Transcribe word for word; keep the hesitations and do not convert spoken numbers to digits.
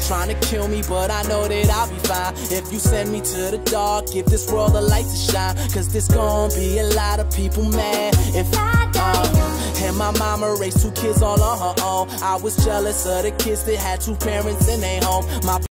trying to kill me, but I know that I'll be fine. If you send me to the dark, give this world a light to shine. Cause there's gonna be a lot of people mad if uh, and my mama raised two kids all on her own. I was jealous of the kids that had two parents in their home. My